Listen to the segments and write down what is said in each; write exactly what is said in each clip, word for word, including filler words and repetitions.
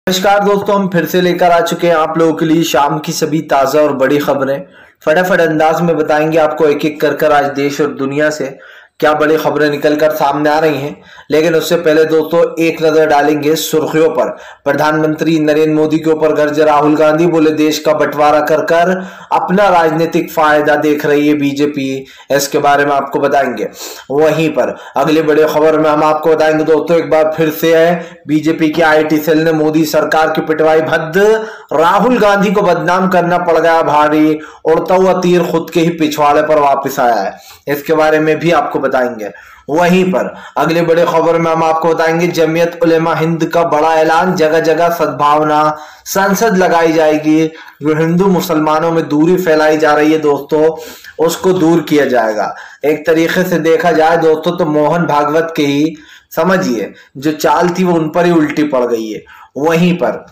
नमस्कार दोस्तों, हम फिर से लेकर आ चुके हैं आप लोगों के लिए शाम की सभी ताज़ा और बड़ी खबरें। फटाफट अंदाज में बताएंगे आपको एक एक कर कर आज देश और दुनिया से क्या बड़ी खबरें निकलकर सामने आ रही हैं। लेकिन उससे पहले दोस्तों एक नजर डालेंगे सुर्खियों पर। प्रधानमंत्री नरेंद्र मोदी के ऊपर गर्जे राहुल गांधी, बोले देश का बंटवारा कर कर अपना राजनीतिक फायदा देख रही है बीजेपी। इसके बारे में आपको बताएंगे। वहीं पर अगली बड़ी खबर में हम आपको बताएंगे दोस्तों, एक बार फिर से है बीजेपी की आईटी सेल ने मोदी सरकार की पिटवाई भद्द, राहुल गांधी को बदनाम करना पड़ गया भारी, उड़ता हुआ तीर खुद के ही पिछवाड़े पर वापस आया है। इसके बारे में भी आपको बताएंगे। वहीं पर अगली बड़ी खबर में हम आपको बताएंगे जमीयत उलेमा हिंद का बड़ा ऐलान, जगह जगह सद्भावना संसद लगाई जाएगी। जो हिंदू मुसलमानों में दूरी फैलाई जा रही है दोस्तों, उसको दूर किया जाएगा। एक तरीके से देखा जाए दोस्तों तो मोहन भागवत के ही समझिए जो चाल थी वो उन पर ही उल्टी पड़ गई है। वहीं पर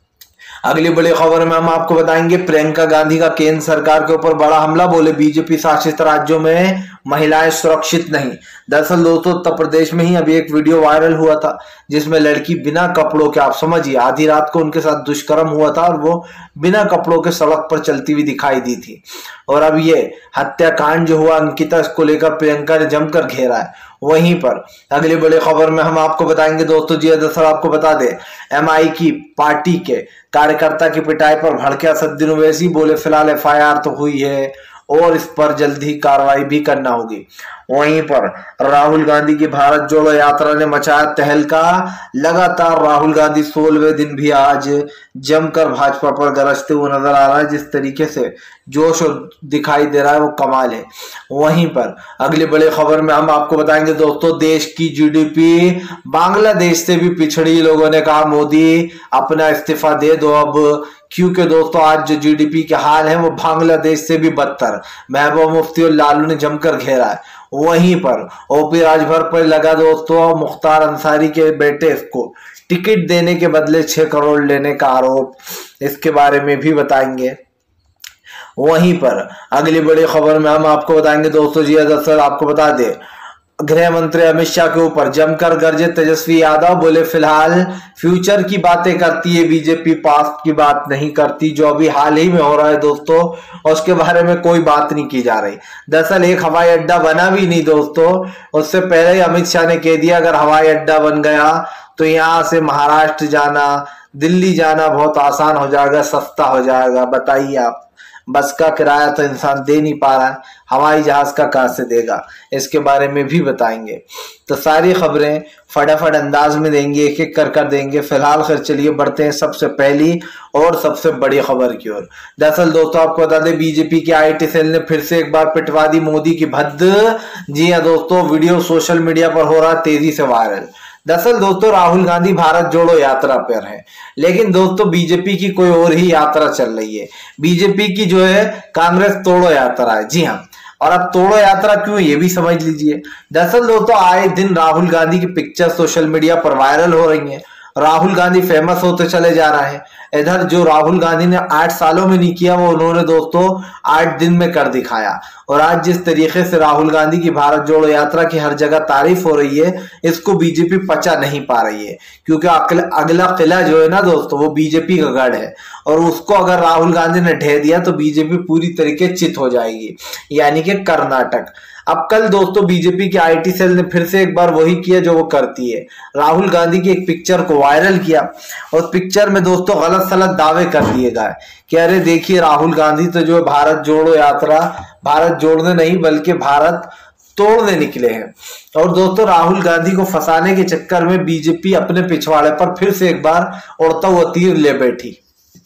अगली बड़ी खबर में हम आपको बताएंगे प्रियंका गांधी का केंद्र सरकार के ऊपर बड़ा हमला, बोले बीजेपी शासित राज्यों में महिलाएं सुरक्षित नहीं। दरअसल दोस्तों उत्तर प्रदेश में ही अभी एक वीडियो वायरल हुआ था जिसमें लड़की बिना कपड़ों के, आप समझिए आधी रात को उनके साथ दुष्कर्म हुआ था और वो बिना कपड़ों के सड़क पर चलती हुई दिखाई दी थी। और अब ये हत्याकांड जो हुआ अंकिता, इसको लेकर प्रियंका ने जमकर घेरा है। वहीं पर अगली बड़ी खबर में हम आपको बताएंगे दोस्तों, जी दरअसल आपको बता दें एमआई की पार्टी के कार्यकर्ता की पिटाई पर भड़के असदुद्दीन ओवैसी, बोले फिलहाल एफआईआर तो हुई है और इस पर जल्द ही कार्रवाई भी करना होगी। वहीं पर राहुल गांधी की भारत जोड़ो यात्रा ने मचाया तहलका, लगातार राहुल गांधी सोलहवें दिन भी आज जमकर भाजपा पर गरजते हुए नजर आ रहा है। जिस तरीके से जोश दिखाई दे रहा है वो कमाल है। वहीं पर अगली बड़ी खबर में हम आपको बताएंगे दोस्तों, देश की जीडीपी बांग्लादेश से भी पिछड़ी। लोगों ने कहा मोदी अपना इस्तीफा दे दो अब, क्योंकि दोस्तों आज जो जीडीपी के हाल है वो बांग्लादेश से भी बदतर। महबूबा मुफ्ती और लालू ने जमकर घेरा है। वहीं पर ओपी राजभर पर लगा दोस्तों मुख्तार अंसारी के बेटे को टिकट देने के बदले छह करोड़ लेने का आरोप। इसके बारे में भी बताएंगे। वहीं पर अगली बड़ी खबर में हम आपको बताएंगे दोस्तों, जी दरअसल आपको बता दें गृह मंत्री अमित शाह के ऊपर जमकर गर्जे तेजस्वी यादव, बोले फिलहाल फ्यूचर की बातें करती है बीजेपी, पास्ट की बात नहीं करती। जो अभी हाल ही में हो रहा है दोस्तों उसके बारे में कोई बात नहीं की जा रही। दरअसल एक हवाई अड्डा बना भी नहीं दोस्तों, उससे पहले ही अमित शाह ने कह दिया अगर हवाई अड्डा बन गया तो यहाँ से महाराष्ट्र जाना, दिल्ली जाना बहुत आसान हो जाएगा, सस्ता हो जाएगा। बताइए आप, बस का किराया तो इंसान दे नहीं पा रहा है, हवाई जहाज का कहां से देगा। इसके बारे में भी बताएंगे। तो सारी खबरें फटाफट अंदाज में देंगे, एक एक कर कर देंगे। फिलहाल फिर चलिए बढ़ते हैं सबसे पहली और सबसे बड़ी खबर की ओर। दरअसल दोस्तों आपको बता दें बीजेपी की आईटी सेल ने फिर से एक बार पिटवा दी मोदी की भद्द। जी हाँ दोस्तों, वीडियो सोशल मीडिया पर हो रहा तेजी से वायरल। दरअसल दोस्तों राहुल गांधी भारत जोड़ो यात्रा पर है, लेकिन दोस्तों बीजेपी की कोई और ही यात्रा चल रही है। बीजेपी की जो है कांग्रेस तोड़ो यात्रा है। जी हाँ, और अब तोड़ो यात्रा क्यों ये भी समझ लीजिए। दरअसल दोस्तों आए दिन राहुल गांधी की पिक्चर सोशल मीडिया पर वायरल हो रही है। राहुल गांधी फेमस होते चले जा रहे हैं। इधर जो राहुल गांधी ने आठ सालों में नहीं किया वो उन्होंने दोस्तों आठ दिन में कर दिखाया। और आज जिस तरीके से राहुल गांधी की भारत जोड़ो यात्रा की हर जगह तारीफ हो रही है, इसको बीजेपी पचा नहीं पा रही है। क्योंकि अगला किला जो है ना दोस्तों वो बीजेपी का गढ़ है, और उसको अगर राहुल गांधी ने ढह दिया तो बीजेपी पूरी तरीके चित हो जाएगी, यानी कि कर्नाटक। अब कल दोस्तों बीजेपी की आईटी सेल ने फिर से एक बार वही किया जो वो करती है। राहुल गांधी की एक पिक्चर को वायरल किया और पिक्चर में दोस्तों गलत सलत दावे कर दिए गए कि अरे देखिए राहुल गांधी तो जो भारत जोड़ो यात्रा भारत जोड़ने नहीं बल्कि भारत तोड़ने निकले हैं। और दोस्तों राहुल गांधी को फंसाने के चक्कर में बीजेपी अपने पिछवाड़े पर फिर से एक बार उड़ता हुआ तीर ले बैठी।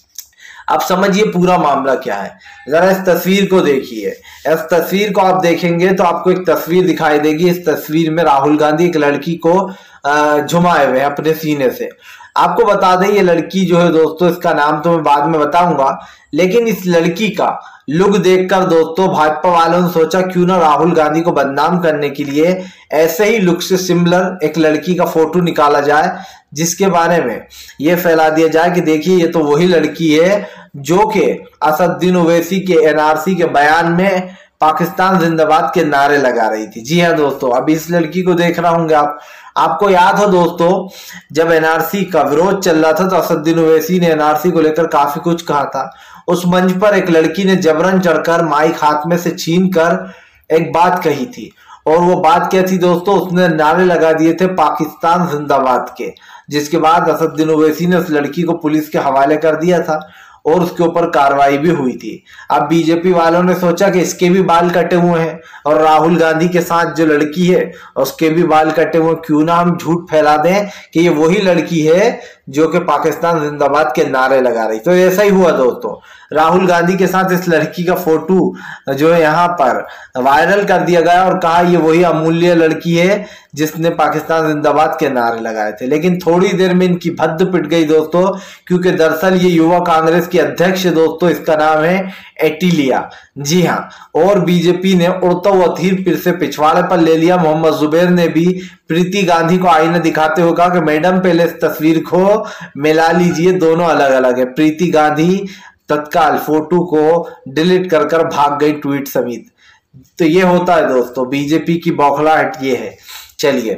आप समझिए पूरा मामला क्या है, जरा इस तस्वीर को देखिए। इस तस्वीर को आप देखेंगे तो आपको एक तस्वीर दिखाई देगी। इस तस्वीर में राहुल गांधी एक लड़की को झुमाए हुए हैं अपने सीने से। आपको बता दें ये लड़की जो है दोस्तों, इसका नाम तो मैं बाद में बताऊंगा, लेकिन इस लड़की का लुक देखकर दोस्तों भाजपा वालों ने सोचा क्यों ना राहुल गांधी को बदनाम करने के लिए ऐसे ही लुक से सिमिलर एक लड़की का फोटो निकाला जाए, जिसके बारे में ये फैला दिया जाए कि देखिए ये तो वही लड़की है जो कि असदुद्दीन ओवैसी के एनआरसी के बयान में पाकिस्तान जिंदाबाद के नारे लगा रही थी। जी हाँ दोस्तों, अभी इस लड़की को देख रहा होंगे आप। आपको याद हो दोस्तों, जब एनआरसी का विरोध चल रहा था तो असदुद्दीन ओवैसी ने एनआरसी को लेकर काफी कुछ कहा था। उस मंच पर एक लड़की ने जबरन चढ़कर माइक हाथ में से छीन कर एक बात कही थी, और वो बात क्या थी दोस्तों, उसने नारे लगा दिए थे पाकिस्तान जिंदाबाद के, जिसके बाद असदुद्दीन ओवैसी ने उस लड़की को पुलिस के हवाले कर दिया था और उसके ऊपर कार्रवाई भी हुई थी। अब बीजेपी वालों ने सोचा कि इसके भी बाल कटे हुए हैं और राहुल गांधी के साथ जो लड़की है उसके भी बाल कटे हुए, क्यों ना हम झूठ फैला दें कि ये वही लड़की है जो कि पाकिस्तान जिंदाबाद के नारे लगा रही। तो ऐसा ही हुआ दोस्तों, राहुल गांधी के साथ इस लड़की का फोटो जो है यहाँ पर वायरल कर दिया गया और कहा ये वही अमूल्य लड़की है जिसने पाकिस्तान जिंदाबाद के नारे लगाए थे। लेकिन थोड़ी देर में इनकी भद्द पिट गई दोस्तों, क्योंकि दरअसल ये युवा कांग्रेस की अध्यक्ष दोस्तों, इसका नाम है एटिलिया। जी हाँ, और बीजेपी ने उड़ता हुआ तीर फिर से पिछवाड़े पर ले लिया। मोहम्मद जुबैर ने भी प्रीति गांधी को आईना दिखाते हुए कहा कि मैडम पहले इस तस्वीर को मिला लीजिए, दोनों अलग अलग है। प्रीति गांधी तत्काल फोटो को डिलीट कर कर भाग गई ट्वीट समेत। तो ये होता है दोस्तों बीजेपी की बौखलाहट, ये है। चलिए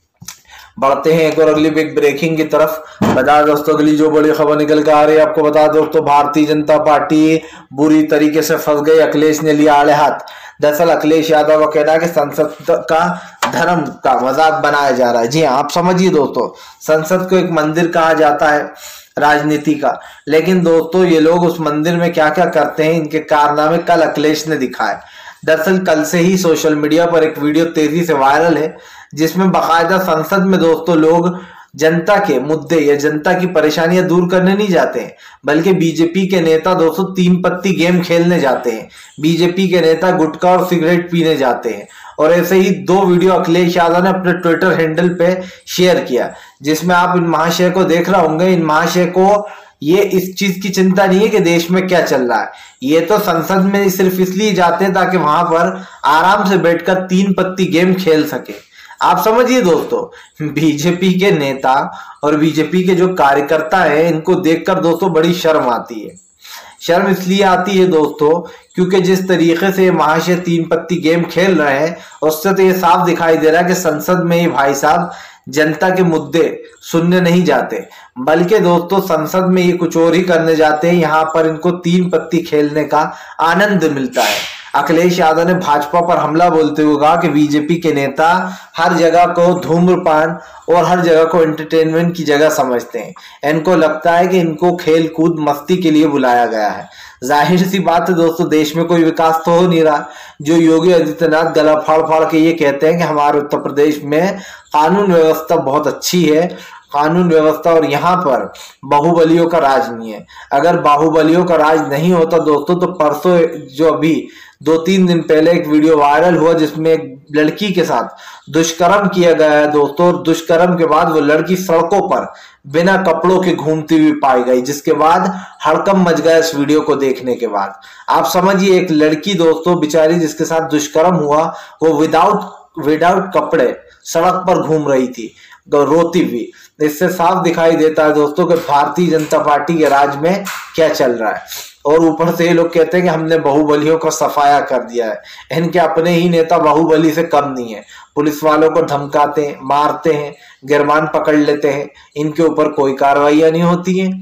बढ़ते हैं एक और अगली बिग ब्रेकिंग की तरफ। बता दोस्तों अगली जो बड़ी खबर निकल के आ रही है, आपको बता दोस्तों, भारतीय जनता पार्टी बुरी तरीके से फंस गई, अखिलेश ने लिया आड़े हाथ। दरअसल अखिलेश यादव का कहना है कि संसद का धर्म का मजाक बनाया जा रहा है। जी हाँ, आप समझिए दोस्तों, संसद को एक मंदिर कहा जाता है राजनीति का, लेकिन दोस्तों ये लोग उस मंदिर में क्या क्या करते हैं, इनके कारनामे कल अखिलेश ने दिखाए। दरअसल कल से ही सोशल मीडिया पर एक वीडियो तेजी से वायरल है, जिसमें बाकायदा संसद में दोस्तों लोग जनता के मुद्दे या जनता की परेशानियां दूर करने नहीं जाते हैं, बल्कि बीजेपी के नेता दोस्तों तीन पत्ती गेम खेलने जाते हैं, बीजेपी के नेता गुटखा और सिगरेट पीने जाते हैं। और ऐसे ही दो वीडियो अखिलेश यादव ने अपने ट्विटर हैंडल पे शेयर किया, जिसमें आप इन महाशय को देख रहे होंगे। इन महाशय को ये इस चीज की चिंता नहीं है कि देश में क्या चल रहा है, ये तो संसद में सिर्फ इसलिए जाते हैं ताकि वहां पर आराम से बैठकर तीन पत्ती गेम खेल सके। आप समझिए दोस्तों, बीजेपी के नेता और बीजेपी के जो कार्यकर्ता हैं, इनको देखकर दोस्तों बड़ी शर्म आती है। शर्म इसलिए आती है दोस्तों क्योंकि जिस तरीके से महाशय तीन पत्ती गेम खेल रहे हैं, उससे तो ये साफ दिखाई दे रहा है कि संसद में ही भाई साहब जनता के मुद्दे सुनने नहीं जाते, बल्कि दोस्तों संसद में ये कुछ और ही करने जाते हैं। यहाँ पर इनको तीन पत्ती खेलने का आनंद मिलता है। अखिलेश यादव ने भाजपा पर हमला बोलते हुए कहा कि बीजेपी के नेता हर जगह को धूम्रपान और हर जगह को एंटरटेनमेंट की जगह समझते हैं। इनको लगता है कि इनको खेल कूद मस्ती के लिए बुलाया गया है। जाहिर सी बात है दोस्तों, देश में कोई विकास तो हो नहीं रहा। जो योगी आदित्यनाथ गला फाड़ फाड़ के ये कहते हैं कि हमारे उत्तर प्रदेश में कानून व्यवस्था बहुत अच्छी है, कानून व्यवस्था और यहाँ पर बाहुबलियों का राज नहीं है। अगर बाहुबलियों का राज नहीं होता दोस्तों, तो परसों जो अभी दो तीन दिन पहले एक वीडियो वायरल हुआ जिसमें एक लड़की के साथ दुष्कर्म किया गया है दोस्तों, और दुष्कर्म के बाद वो लड़की सड़कों पर बिना कपड़ों के घूमती हुई पाई गई, जिसके बाद हड़कंप मच गया इस वीडियो को देखने के बाद। आप समझिए, एक लड़की दोस्तों बेचारी जिसके साथ दुष्कर्म हुआ, वो विदाउट विदाउट कपड़े सड़क पर घूम रही थी रोती हुई। इससे साफ दिखाई देता है दोस्तों कि भारतीय जनता पार्टी के राज में क्या चल रहा है। और ऊपर से ये लोग कहते हैं कि हमने बाहुबलियों को सफाया कर दिया है। इनके अपने ही नेता बाहुबली से कम नहीं है, पुलिस वालों को धमकाते हैं, मारते हैं, गिरबान पकड़ लेते हैं, इनके ऊपर कोई कार्रवाइयां नहीं होती हैं।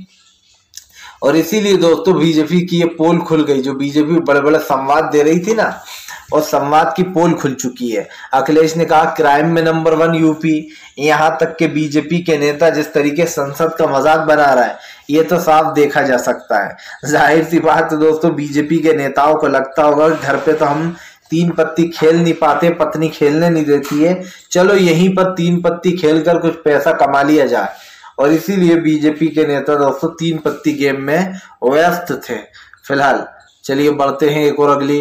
और इसीलिए दोस्तों बीजेपी की ये पोल खुल गई, जो बीजेपी बड़े बड़े संवाद दे रही थी ना, और संवाद की पोल खुल चुकी है। अखिलेश ने कहा क्राइम में नंबर वन यूपी, यहाँ तक के बीजेपी के नेता जिस तरीके संसद का मजाक बना रहा है, ये तो साफ देखा जा सकता है। जाहिर सी बात है दोस्तों, बीजेपी के नेताओं को लगता होगा घर पे तो हम तीन पत्ती खेल नहीं पाते, पत्नी खेलने नहीं देती है, चलो यहीं पर तीन पत्ती खेलकर कुछ पैसा कमा लिया जाए। और इसीलिए बीजेपी के नेता दोस्तों तीन पत्ती गेम में व्यस्त थे फिलहाल। चलिए बढ़ते हैं एक और अगली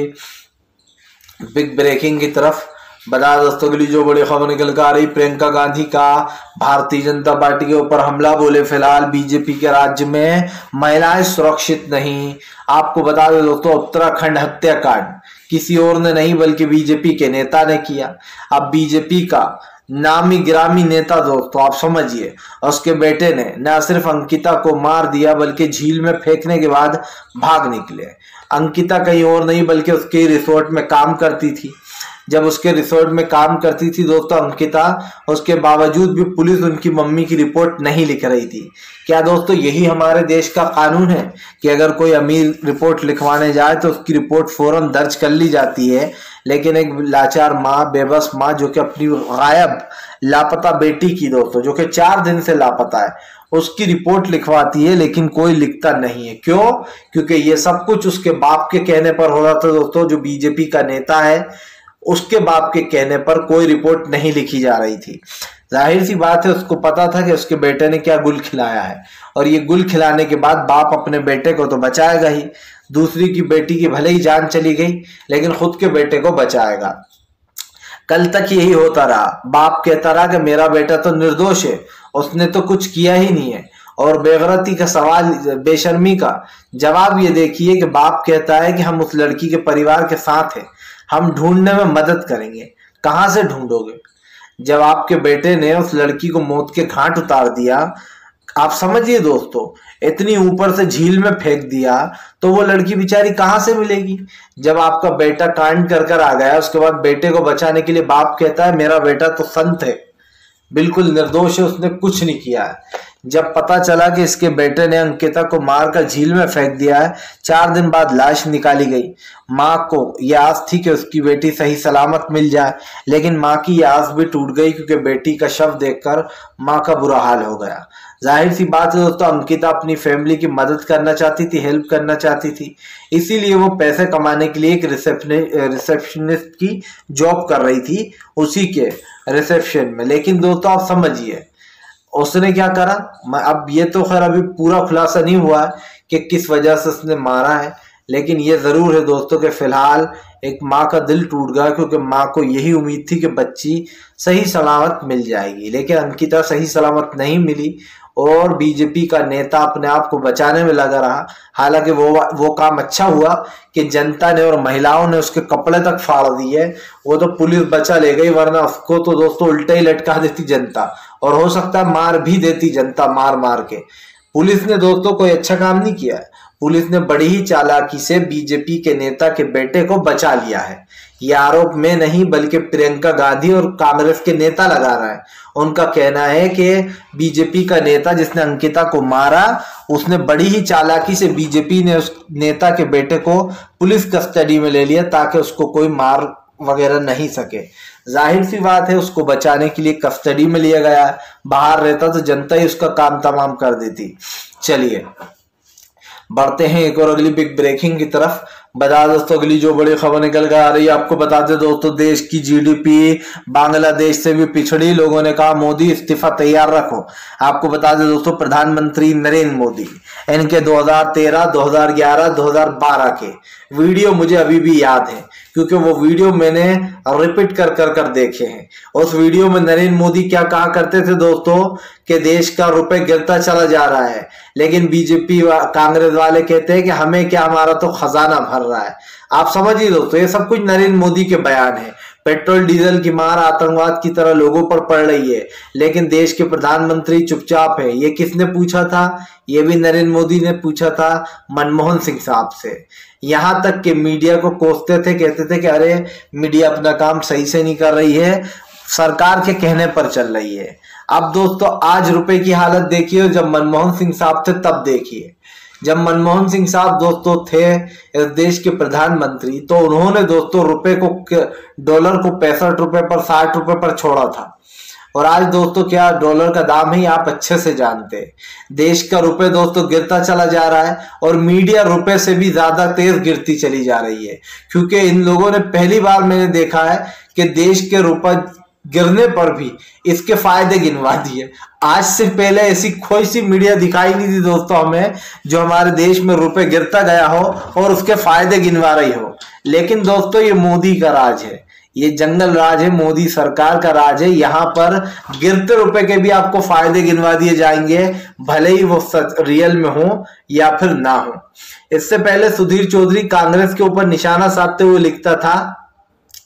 बिग ब्रेकिंग की तरफ। बता दोस्तों अगली जो बड़ी खबर निकल कर आ रही, प्रियंका गांधी का भारतीय जनता पार्टी के ऊपर हमला, बोले फिलहाल बीजेपी के राज्य में महिलाएं सुरक्षित नहीं। आपको बता दें दोस्तों, उत्तराखंड हत्याकांड किसी और ने नहीं बल्कि बीजेपी के नेता ने किया। अब बीजेपी का नामी गिरामी नेता दोस्तों, आप समझिए। उसके बेटे ने न सिर्फ अंकिता को मार दिया बल्कि झील में फेंकने के बाद भाग निकले। अंकिता कहीं और नहीं बल्कि उसके रिसोर्ट में काम करती थी। जब उसके रिसोर्ट में काम करती थी दोस्तों अंकिता, उसके बावजूद भी पुलिस उनकी मम्मी की रिपोर्ट नहीं लिख रही थी। क्या दोस्तों यही हमारे देश का कानून है कि अगर कोई अमीर रिपोर्ट लिखवाने जाए तो उसकी रिपोर्ट फौरन दर्ज कर ली जाती है, लेकिन एक लाचार माँ, बेबस माँ जो कि अपनी गायब लापता बेटी की दोस्तों, जो कि चार दिन से लापता है, उसकी रिपोर्ट लिखवाती है लेकिन कोई लिखता नहीं है। क्यों? क्योंकि ये सब कुछ उसके बाप के कहने पर हो रहा था दोस्तों, जो बीजेपी का नेता है उसके बाप के कहने पर कोई रिपोर्ट नहीं लिखी जा रही थी। जाहिर सी बात है उसको पता था कि उसके बेटे ने क्या गुल खिलाया है, और ये गुल खिलाने के बाद बाप अपने बेटे को तो बचाएगा ही, दूसरी की बेटी की भले ही जान चली गई लेकिन खुद के बेटे को बचाएगा। कल तक यही होता रहा, बाप कहता रहा कि मेरा बेटा तो निर्दोष है, उसने तो कुछ किया ही नहीं है। और बेगरती का सवाल, बेशर्मी का जवाब ये देखिए कि बाप कहता है कि हम उस लड़की के परिवार के साथ हैं, हम ढूंढने में मदद करेंगे। कहां से ढूंढोगे जब आपके बेटे ने उस लड़की को मौत के घाट उतार दिया? आप समझिए दोस्तों, इतनी ऊपर से झील में फेंक दिया तो वो लड़की बेचारी कहां से मिलेगी? जब आपका बेटा कांड कर कर आ गया, उसके बाद बेटे को बचाने के लिए बाप कहता है मेरा बेटा तो संत है, बिल्कुल निर्दोष है, उसने कुछ नहीं किया है। जब पता चला कि इसके बेटे ने अंकिता को मारकर झील में फेंक दिया है, चार दिन बाद लाश निकाली गई। माँ को यह आस थी कि उसकी बेटी सही सलामत मिल जाए, लेकिन माँ की यह आस भी टूट गई क्योंकि बेटी का शव देखकर माँ का बुरा हाल हो गया। जाहिर सी बात है दोस्तों, अंकिता अपनी फैमिली की मदद करना चाहती थी, हेल्प करना चाहती थी, इसीलिए वो पैसे कमाने के लिए एक रिसेप्शनिस्ट की जॉब कर रही थी, उसी के रिसेप्शन में। लेकिन दोस्तों आप समझिए उसने क्या करा। अब ये तो खैर अभी पूरा खुलासा नहीं हुआ है कि किस वजह से उसने मारा है, लेकिन ये जरूर है दोस्तों कि फिलहाल एक माँ का दिल टूट गया, क्योंकि माँ को यही उम्मीद थी कि बच्ची सही सलामत मिल जाएगी, लेकिन अंकिता सही सलामत नहीं मिली और बीजेपी का नेता अपने आप को बचाने में लगा रहा। हालांकि वो वो काम अच्छा हुआ कि जनता ने और महिलाओं ने उसके कपड़े तक फाड़ दिए, वो तो पुलिस बचा ले गई, वरना उसको तो दोस्तों उल्टे ही लटका देती जनता, और हो सकता है मार भी देती जनता मार मार के। पुलिस ने दोस्तों कोई अच्छा काम नहीं किया है, पुलिस ने बड़ी ही चालाकी से बीजेपी के नेता के बेटे को बचा लिया है। ये आरोप में नहीं बल्कि प्रियंका गांधी और कांग्रेस के नेता लगा रहा है। उनका कहना है कि बीजेपी का नेता जिसने अंकिता को मारा, उसने बड़ी ही चालाकी से बीजेपी ने उस नेता के बेटे को पुलिस कस्टडी में ले लिया ताकि उसको कोई मार वगैरह नहीं सके। जाहिर सी बात है उसको बचाने के लिए कस्टडी में लिया गया, बाहर रहता तो जनता ही उसका काम तमाम कर देती। चलिए बढ़ते हैं एक और अगली बिग ब्रेकिंग की तरफ। बता दोस्तों अगली जो बड़ी खबर निकल कर आ रही है, आपको बता दें दोस्तों, देश की जीडीपी बांग्लादेश से भी पिछड़ी, लोगों ने कहा मोदी इस्तीफा तैयार रखो। आपको बता दें दोस्तों, प्रधानमंत्री नरेंद्र मोदी, इनके दो हज़ार तेरह, दो हज़ार ग्यारह, दो हज़ार बारह के वीडियो मुझे अभी भी याद है, क्योंकि वो वीडियो मैंने रिपीट कर कर कर देखे हैं। उस वीडियो में नरेंद्र मोदी क्या कहा करते थे दोस्तों, कि देश का रुपए गिरता चला जा रहा है, लेकिन बीजेपी कांग्रेस वाले कहते हैं कि हमें क्या, हमारा तो खजाना भर रहा है। आप समझिए दोस्तों, ये सब कुछ नरेंद्र मोदी के बयान है। पेट्रोल डीजल की मार आतंकवाद की तरह लोगों पर पड़ रही है, लेकिन देश के प्रधानमंत्री चुपचाप है। ये किसने पूछा था? ये भी नरेंद्र मोदी ने पूछा था मनमोहन सिंह साहब से। यहां तक कि मीडिया को कोसते थे, कहते थे कि अरे मीडिया अपना काम सही से नहीं कर रही है, सरकार के कहने पर चल रही है। अब दोस्तों आज रुपए की हालत देखिए, जब मनमोहन सिंह साहब थे तब देखिए। जब मनमोहन सिंह साहब दोस्तों थे इस देश के प्रधानमंत्री, तो उन्होंने दोस्तों रुपए को, डॉलर को पैंसठ रुपए पर, साठ रुपए पर छोड़ा था। और आज दोस्तों क्या डॉलर का दाम है आप अच्छे से जानते हैं। देश का रुपए दोस्तों गिरता चला जा रहा है और मीडिया रुपए से भी ज्यादा तेज गिरती चली जा रही है, क्योंकि इन लोगों ने पहली बार मैंने देखा है कि देश के रुपए गिरने पर भी इसके फायदे गिनवा दिए। आज से पहले ऐसी कोई सी मीडिया दिखाई नहीं थी दोस्तों हमें जो हमारे देश में रुपए गिरता गया हो और उसके फायदे गिनवा रही हो। लेकिन दोस्तों ये मोदी का राज है, ये जंगल राज है, मोदी सरकार का राज है। यहाँ पर गिरते रुपए के भी आपको फायदे गिनवा दिए जाएंगे, भले ही वो सच रियल में हो या फिर ना हो। इससे पहले सुधीर चौधरी कांग्रेस के ऊपर निशाना साधते हुए लिखता था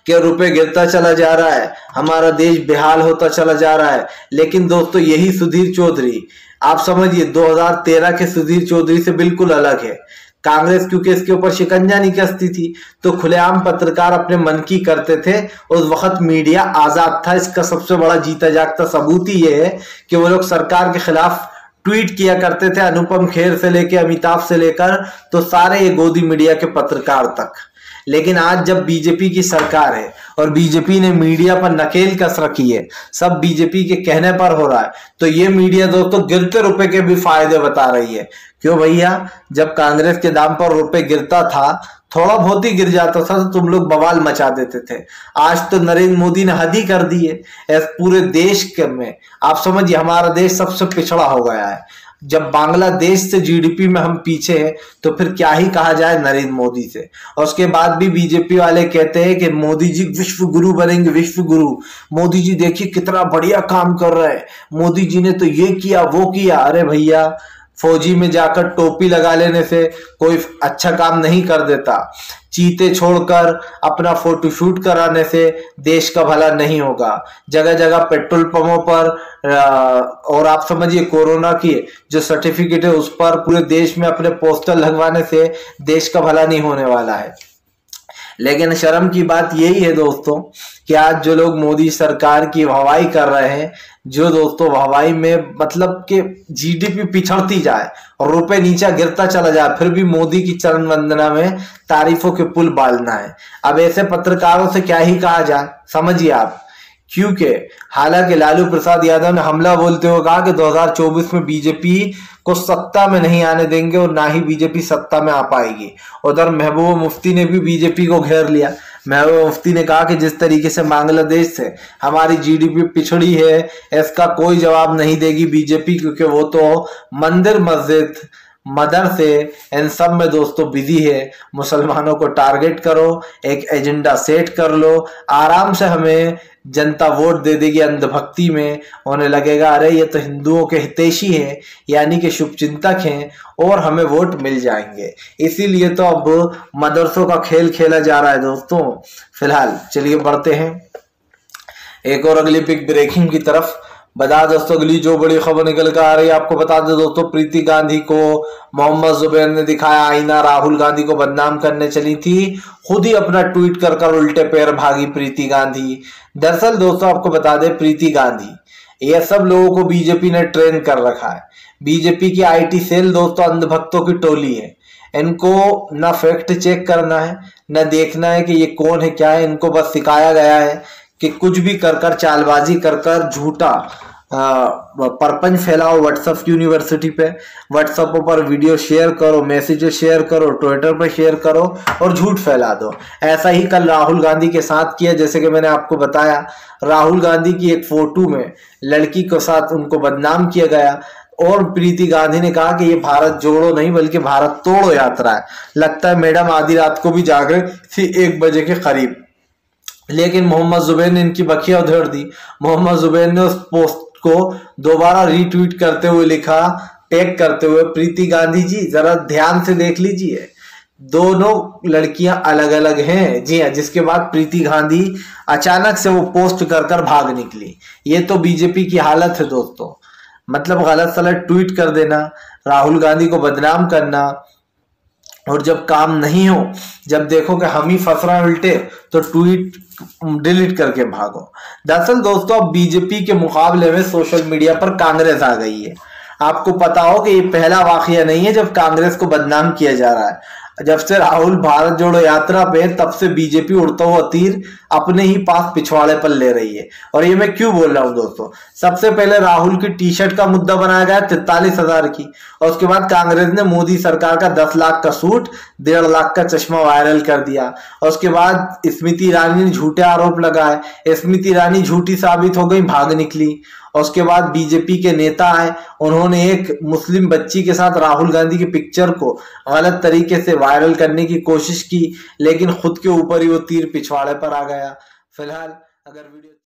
कि रुपए गिरता चला जा रहा है, हमारा देश बेहाल होता चला जा रहा है। लेकिन दोस्तों यही सुधीर चौधरी, आप समझिए दो हज़ार तेरह के सुधीर चौधरी से बिल्कुल अलग है। कांग्रेस क्योंकि इसके ऊपर शिकंजा नहीं कसती थी तो खुलेआम पत्रकार अपने मन की करते थे। उस वक्त मीडिया आजाद था। इसका सबसे बड़ा जीता जागता सबूत ही ये है कि वो लोग सरकार के खिलाफ ट्वीट किया करते थे, अनुपम खेर से लेकर अमिताभ से लेकर तो सारे ये गोदी मीडिया के पत्रकार तक। लेकिन आज जब बीजेपी की सरकार है और बीजेपी ने मीडिया पर नकेल कस रखी है, सब बीजेपी के कहने पर हो रहा है, तो ये मीडिया दोस्तों गिरते रुपए के भी फायदे बता रही है। क्यों भैया, जब कांग्रेस के दाम पर रुपए गिरता था, थोड़ा बहुत ही गिर जाता था तो तुम लोग बवाल मचा देते थे। आज तो नरेंद्र मोदी ने हद ही कर दी है इस पूरे देश के में। आप समझिए हमारा देश सबसे पिछड़ा हो गया है। जब बांग्लादेश से जीडीपी में हम पीछे हैं तो फिर क्या ही कहा जाए नरेंद्र मोदी से। और उसके बाद भी बीजेपी वाले कहते हैं कि मोदी जी विश्व गुरु बनेंगे, विश्व गुरु। मोदी जी देखिए कितना बढ़िया काम कर रहे हैं, मोदी जी ने तो ये किया वो किया। अरे भैया, फौजी में जाकर टोपी लगा लेने से कोई अच्छा काम नहीं कर देता। चीते छोड़कर अपना फोटोशूट कराने से देश का भला नहीं होगा। जगह जगह पेट्रोल पंपों पर और आप समझिए कोरोना की जो सर्टिफिकेट है उस पर पूरे देश में अपने पोस्टर लगवाने से देश का भला नहीं होने वाला है। लेकिन शर्म की बात यही है दोस्तों कि आज जो लोग मोदी सरकार की वाहवाही कर रहे हैं, जो दोस्तों वाहवाही में मतलब कि जीडीपी पिछड़ती जाए और रुपए नीचा गिरता चला जाए, फिर भी मोदी की चरण वंदना में तारीफों के पुल बालना है। अब ऐसे पत्रकारों से क्या ही कहा जाए, समझिए आप। क्योंकि हालांकि लालू प्रसाद यादव ने हमला बोलते हुए कहा कि दो हज़ार चौबीस में बीजेपी को सत्ता में नहीं आने देंगे और ना ही बीजेपी सत्ता में आ पाएगी। उधर महबूबा मुफ्ती ने भी बीजेपी को घेर लिया। महबूबा मुफ्ती ने कहा कि जिस तरीके से बांग्लादेश से हमारी जीडीपी पिछड़ी है, इसका कोई जवाब नहीं देगी बीजेपी, क्योंकि वो तो मंदिर मस्जिद मदरसे इन सब में दोस्तों बिजी है। मुसलमानों को टारगेट करो, एक एजेंडा सेट कर लो, आराम से हमें जनता वोट दे देगी अंधभक्ति में। उन्हें लगेगा अरे ये तो हिंदुओं के हितैषी हैं, यानी कि शुभचिंतक हैं और हमें वोट मिल जाएंगे। इसीलिए तो अब मदरसों का खेल खेला जा रहा है दोस्तों। फिलहाल चलिए बढ़ते हैं एक और अगली बिग ब्रेकिंग की तरफ। बता दोस्तों अगली जो बड़ी खबर निकल कर आ रही है, आपको बता दे दोस्तों, प्रीति गांधी को मोहम्मद जुबैर ने दिखाया आईना। राहुल गांधी को बदनाम करने चली थी, खुद ही अपना ट्वीट कर कर उल्टे पैर भागी प्रीति गांधी। दरअसल दोस्तों आपको बता दे, प्रीति गांधी ये सब लोगों को बीजेपी ने ट्रेन कर रखा है। बीजेपी की आईटी सेल दोस्तों अंधभक्तों की टोली है। इनको न फैक्ट चेक करना है, न देखना है कि ये कौन है क्या है। इनको बस सिखाया गया है कि कुछ भी कर कर चालबाजी कर कर झूठा परपंच फैलाओ व्हाट्सएप यूनिवर्सिटी पे। व्हाट्सएप पर वीडियो शेयर करो, मैसेजेस शेयर करो, ट्विटर पे शेयर करो और झूठ फैला दो। ऐसा ही कल राहुल गांधी के साथ किया। जैसे कि मैंने आपको बताया, राहुल गांधी की एक फोटो में लड़की के साथ उनको बदनाम किया गया और प्रीति गांधी ने कहा कि ये भारत जोड़ो नहीं बल्कि भारत तोड़ो यात्रा है। लगता है मैडम आधी रात को भी जाग रही थी, एक बजे के करीब। लेकिन मोहम्मद जुबैर ने इनकी बखिया उधेड़ दी। मोहम्मद जुबैर ने उस पोस्ट को दोबारा रीट्वीट करते हुए लिखा, टैग करते हुए, प्रीति गांधी जी जरा ध्यान से देख लीजिए, दोनों लड़कियां अलग अलग हैं। जी हाँ, जिसके बाद प्रीति गांधी अचानक से वो पोस्ट कर कर भाग निकली। ये तो बीजेपी की हालत है दोस्तों, मतलब गलत सलत ट्वीट कर देना, राहुल गांधी को बदनाम करना, और जब काम नहीं हो, जब देखो कि हम ही फंस रहे हैं उल्टे, तो ट्वीट डिलीट करके भागो। दरअसल दोस्तों अब बीजेपी के मुकाबले में सोशल मीडिया पर कांग्रेस आ गई है। आपको पता हो कि ये पहला वाकया नहीं है जब कांग्रेस को बदनाम किया जा रहा है। जब से राहुल भारत जोड़ो यात्रा पे, तब से बीजेपी उड़ता हुआ तीर अपने ही पास पिछवाड़े पर ले रही है। और ये मैं क्यों बोल रहा हूं दोस्तों, सबसे पहले राहुल की टी शर्ट का मुद्दा बनाया गया तैतालीस हजार की, और उसके बाद कांग्रेस ने मोदी सरकार का दस लाख का सूट, डेढ़ लाख का चश्मा वायरल कर दिया। और उसके बाद स्मृति ईरानी ने झूठे आरोप लगाए, स्मृति ईरानी झूठी साबित हो गई, भाग निकली। और उसके बाद बीजेपी के नेता आए, उन्होंने एक मुस्लिम बच्ची के साथ राहुल गांधी की पिक्चर को गलत तरीके से वायरल करने की कोशिश की, लेकिन खुद के ऊपर ही वो तीर पिछवाड़े पर आ गया। फिलहाल अगर वीडियो